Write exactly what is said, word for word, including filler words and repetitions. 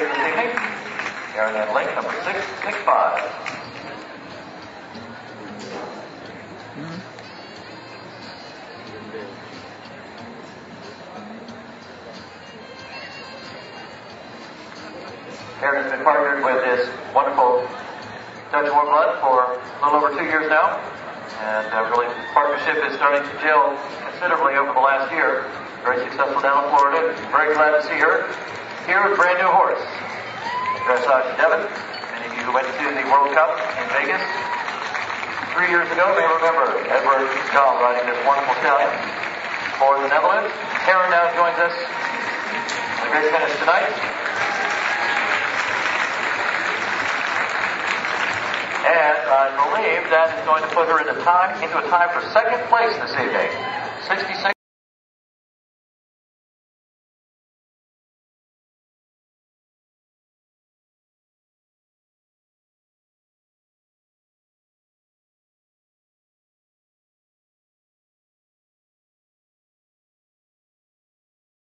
here this evening. Erin Ann Link, number six six five. Erin has been partnered with this wonderful Dutch warm blood for a little over two years now. And uh, really, the partnership is starting to gel considerably over the last year. Very successful down in Florida. Very glad to see her here with a brand new horse. Dressage Devon. Many of you who went to the World Cup in Vegas three years ago may remember Edward Dahl riding this wonderful stallion for the Netherlands. Erin now joins us in a great finish tonight. And I believe that is going to put her into time into a time for second place this evening. sixty-six.